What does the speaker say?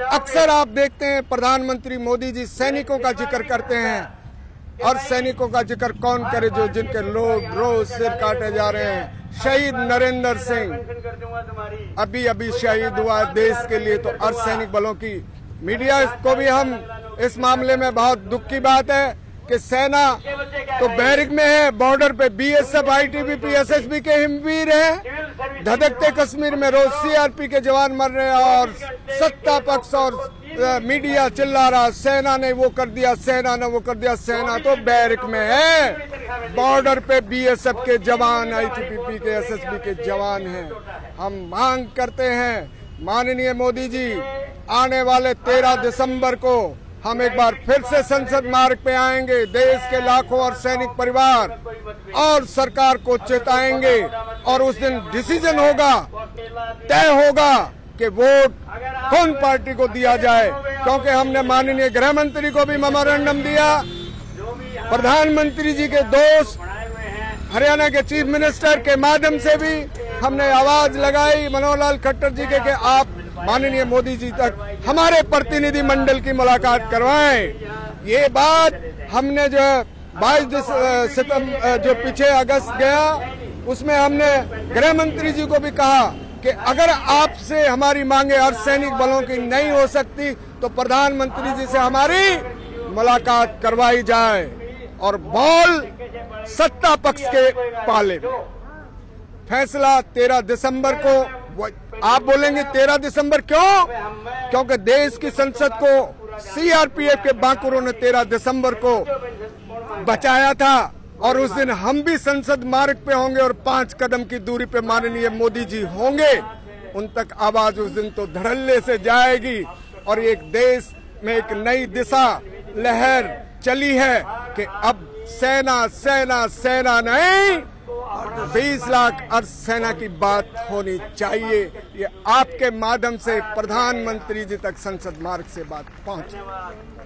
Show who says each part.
Speaker 1: अक्सर आप देखते हैं प्रधानमंत्री मोदी जी सैनिकों का जिक्र करते हैं, और सैनिकों का जिक्र कौन करे जो जिनके लोग रोज सिर काटे जा रहे हैं। शहीद नरेंद्र सिंह अभी शहीद हुआ देश के लिए, तो अर्धसैनिक बलों की मीडिया को भी हम इस मामले में बहुत दुख की बात है कि सेना तो बैरिक में है, बॉर्डर पे बीएसएफ, आईटीबीपी, एसएसबी के हिमवीर हैं। धधकते कश्मीर में रोज सीआरपी के जवान मर रहे हैं और सत्ता पक्ष और मीडिया चिल्ला रहा सेना ने वो कर दिया, सेना ने वो कर दिया। सेना तो बैरिक में है, बॉर्डर पे बीएसएफ के जवान, आईटीबीपी के, एसएसबी के जवान हैं। हम मांग करते हैं माननीय मोदी जी, आने वाले 13 दिसंबर को हम एक बार फिर से संसद मार्ग पे आएंगे। देश के लाखों और सैनिक परिवार और सरकार को चेताएंगे, और उस दिन डिसीजन होगा, तय होगा कि वोट कौन पार्टी को दिया जाए, क्योंकि हमने माननीय गृह मंत्री को भी मेमोरेंडम दिया, प्रधानमंत्री जी के दोस्त हरियाणा के चीफ मिनिस्टर के माध्यम से भी हमने आवाज लगाई मनोहर लाल खट्टर जी के कि आप माननीय मोदी जी तक हमारे प्रतिनिधि मंडल की मुलाकात करवाएं। ये बात हमने जो 22 सितंबर जो पीछे अगस्त गया, उसमें हमने गृह मंत्री जी को भी कहा कि अगर आपसे हमारी मांगे अर्धसैनिक बलों की नहीं हो सकती तो प्रधानमंत्री जी से हमारी मुलाकात करवाई जाए, और बॉल सत्ता पक्ष के पाले में। फैसला 13 दिसंबर को। आप बोलेंगे 13 दिसंबर क्यों? क्योंकि देश की संसद को सीआरपीएफ के बांकुरों ने 13 दिसंबर को बचाया था, और उस दिन हम भी संसद मार्ग पे होंगे और 5 कदम की दूरी पे माननीय मोदी जी होंगे। उन तक आवाज उस दिन तो धड़ल्ले से जाएगी, और एक देश में एक नई दिशा लहर चली है कि अब सेना सेना सेना नहीं, 20 लाख अर्धसेना की बात होनी चाहिए। ये आपके माध्यम से प्रधानमंत्री जी तक संसद मार्ग से बात पहुंचे।